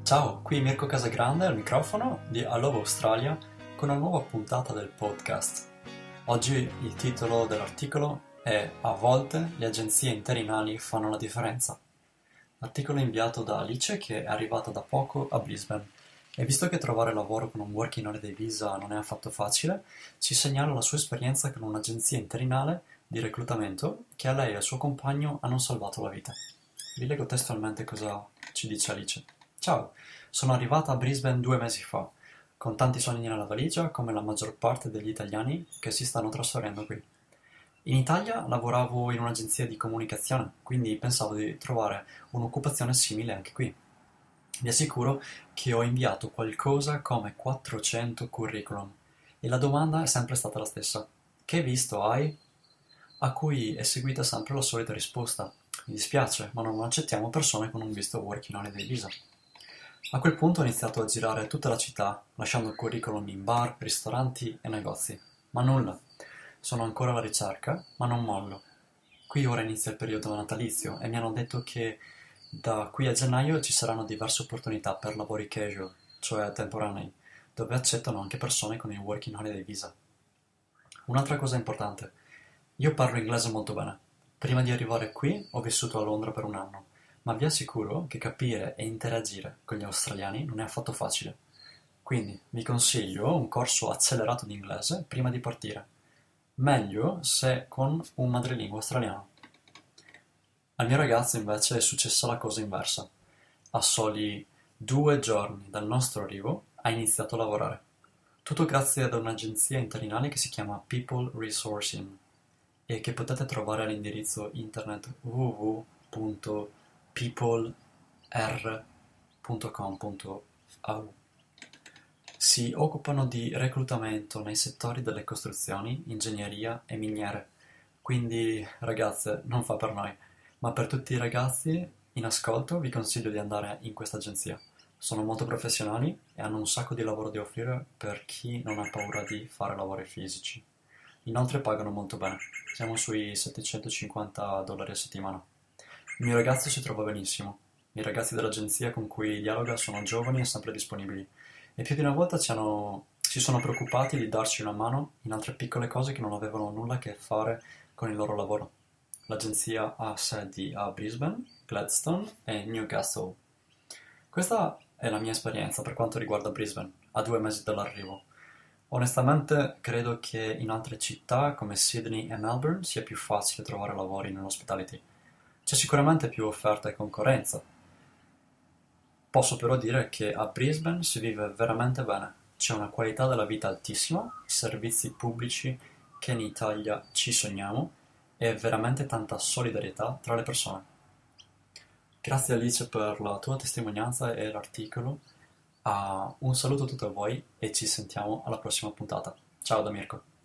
Ciao, qui Mirko Casagrande al microfono di I Love Australia con una nuova puntata del podcast. Oggi il titolo dell'articolo è A volte le agenzie interinali fanno la differenza. L'articolo è inviato da Alice che è arrivata da poco a Brisbane e visto che trovare lavoro con un Working Holiday Visa non è affatto facile, ci segnala la sua esperienza con un'agenzia interinale di reclutamento che a lei e al suo compagno hanno salvato la vita. Vi leggo testualmente cosa ci dice Alice. Ciao, sono arrivata a Brisbane 2 mesi fa, con tanti sogni nella valigia come la maggior parte degli italiani che si stanno trasferendo qui. In Italia lavoravo in un'agenzia di comunicazione, quindi pensavo di trovare un'occupazione simile anche qui. Vi assicuro che ho inviato qualcosa come 400 curriculum e la domanda è sempre stata la stessa. Che visto hai? A cui è seguita sempre la solita risposta. Mi dispiace, ma non accettiamo persone con un visto Working Holiday Visa. A quel punto ho iniziato a girare tutta la città, lasciando curriculum in bar, ristoranti e negozi. Ma nulla. Sono ancora alla ricerca, ma non mollo. Qui ora inizia il periodo natalizio e mi hanno detto che da qui a gennaio ci saranno diverse opportunità per lavori casual, cioè temporanei, dove accettano anche persone con il Working Holiday Visa. Un'altra cosa importante. Io parlo inglese molto bene. Prima di arrivare qui ho vissuto a Londra per un anno, ma vi assicuro che capire e interagire con gli australiani non è affatto facile. Quindi vi consiglio un corso accelerato di inglese prima di partire. Meglio se con un madrelingua australiano. Al mio ragazzo invece è successa la cosa inversa. A soli 2 giorni dal nostro arrivo ha iniziato a lavorare. Tutto grazie ad un'agenzia interinale che si chiama People Resourcing e che potete trovare all'indirizzo internet www.peopler.com.au. Si occupano di reclutamento nei settori delle costruzioni, ingegneria e miniere. Quindi, ragazze, non fa per noi, ma per tutti i ragazzi in ascolto vi consiglio di andare in questa agenzia. Sono molto professionali e hanno un sacco di lavoro da offrire per chi non ha paura di fare lavori fisici. Inoltre pagano molto bene, siamo sui $750 a settimana. Il mio ragazzo si trova benissimo. I ragazzi dell'agenzia con cui dialoga sono giovani e sempre disponibili e più di una volta si sono preoccupati di darci una mano in altre piccole cose che non avevano nulla a che fare con il loro lavoro. L'agenzia ha sedi a Brisbane, Gladstone e Newcastle. Questa è la mia esperienza per quanto riguarda Brisbane, a 2 mesi dall'arrivo. Onestamente credo che in altre città come Sydney e Melbourne sia più facile trovare lavori nell'hospitality. C'è sicuramente più offerta e concorrenza. Posso però dire che a Brisbane si vive veramente bene. C'è una qualità della vita altissima, servizi pubblici che in Italia ci sogniamo e veramente tanta solidarietà tra le persone. Grazie Alice per la tua testimonianza e l'articolo. Un saluto a tutti voi e ci sentiamo alla prossima puntata. Ciao da Mirko.